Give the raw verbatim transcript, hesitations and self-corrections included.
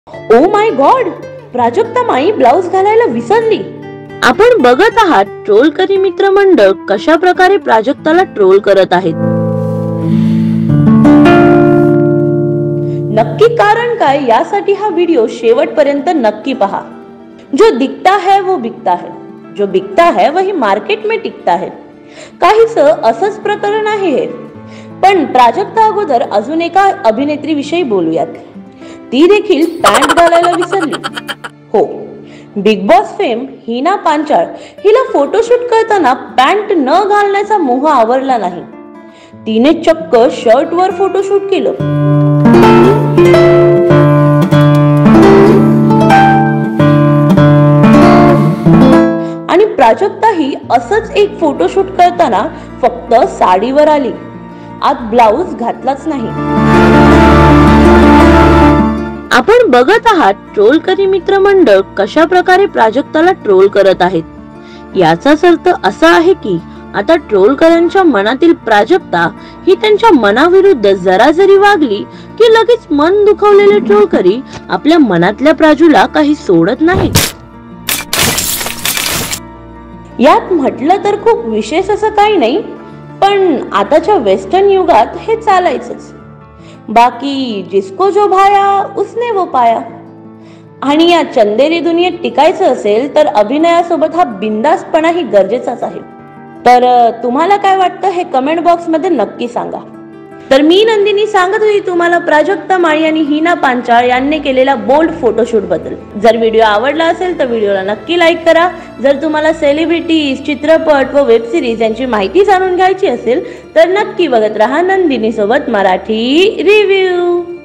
Oh my God, Prajakta माई blouse घालायला विसरली. आपण बघत आहात ट्रोलकरी मित्रमंडळ कशा प्रकारे प्राजक्ताला ट्रोल करत आहेत. नक्की कारण काय यासाठी हा व्हिडिओ शेवटपर्यंत नक्की पहा. जो दिखता है वो बिकता है, जो बिकता है वही मार्केट में टिकता है. काहीच असंच प्रकरण आहे हे. पण प्राजक्ता अगोदर अजून एका अभिनेत्री विषयी बोलूयात. ती देखील पॅन्ट घालायला विसरली. हो, Bigg Boss fame Hina Panchal हिला फोटोशूट करताना पॅन्ट न घालण्याचा मोह आवरला नाही. तिने चक्क शर्ट वर फोटोशूट केलं. आणि प्राजक्ताही असंच एक फोटोशूट करताना फक्त साडीवर आली, आत ब्लाउज घातलाच नाही. आपण बघत आहात ट्रोलकरी मित्रमंडळ कशा प्रकारे प्राजक्ताला ट्रोल करत आहेत. याचाच अर्थ असा आहे की आता ट्रोलकरांच्या मनातील प्राजक्ता ही त्यांच्या मनाविरुद्ध जरा जरी वागली की लगेच मन दुखावलेले ट्रोलकरी आपल्या मनातल्या प्राजूला काही सोडत नाहीत. यात म्हटलं तर खूप विशेष असं काही नाही, पण आताच्या वेस्टर्न युगात हे चालायचंच. बाकी जिसको जो भाया उसने वो पाया. आणि या चंदेरी दुनियेत टिकायचं असेल तर अभिनयासोबत हा बिंदासपणाही गरजेचाच आहे. तर तुम्हाला काय वाटतं हे कमेंट बॉक्स मध्ये नक्की सांगा. तर मी नंदिनी सांगत होती तुम्हाला प्राजक्ता माळी आणि हिना पांचाळ यांनी केलेल्या बोल्ड फोटोशूट बद्दल. जर व्हिडिओ आवडला असेल तर व्हिडिओला नक्की लाईक करा. जर तुम्हाला सेलिब्रिटीज, चित्रपट व वेब सिरीज यांची माहिती जाणून घ्यायची असेल तर नक्की बघत राहा नंदिनी सोबत मराठी रिव्ह्यू.